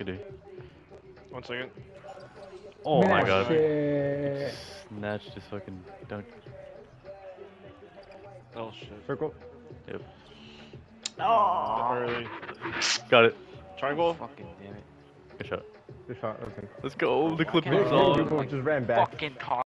Good day. 1 second. Oh my god. Shit. Snatched his fucking dunk. Oh shit. Circle. Yep. Early. Got it. Triangle. Fucking damn it. Good shot. Good shot. Okay. Let's go. The Why can't Clippers I- on. People just ran back. Fucking talk.